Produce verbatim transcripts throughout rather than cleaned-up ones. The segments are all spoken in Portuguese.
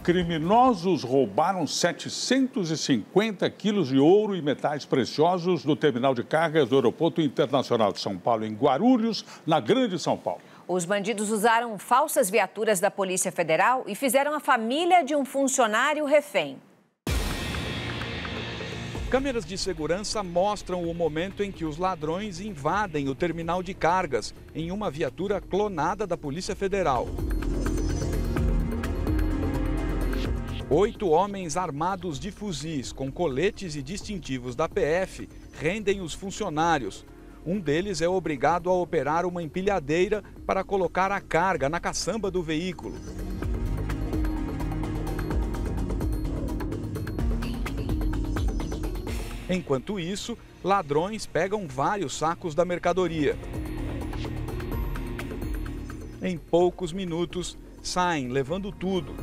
Criminosos roubaram setecentos e cinquenta quilos de ouro e metais preciosos do terminal de cargas do Aeroporto Internacional de São Paulo, em Guarulhos, na Grande São Paulo. Os bandidos usaram falsas viaturas da Polícia Federal e fizeram a família de um funcionário refém. Câmeras de segurança mostram o momento em que os ladrões invadem o terminal de cargas em uma viatura clonada da Polícia Federal. Oito homens armados de fuzis com coletes e distintivos da P F rendem os funcionários. Um deles é obrigado a operar uma empilhadeira para colocar a carga na caçamba do veículo. Enquanto isso, ladrões pegam vários sacos da mercadoria. Em poucos minutos, saem levando tudo.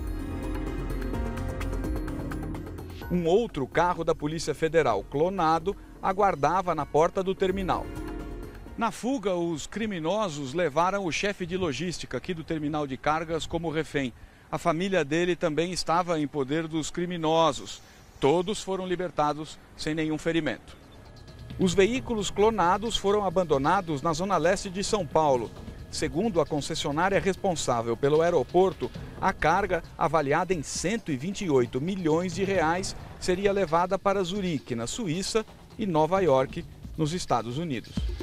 Um outro carro da Polícia Federal, clonado, aguardava na porta do terminal. Na fuga, os criminosos levaram o chefe de logística aqui do terminal de cargas como refém. A família dele também estava em poder dos criminosos. Todos foram libertados sem nenhum ferimento. Os veículos clonados foram abandonados na zona leste de São Paulo. Segundo a concessionária responsável pelo aeroporto, a carga, avaliada em cento e vinte e oito milhões de reais, seria levada para Zurique, na Suíça, e Nova York, nos Estados Unidos.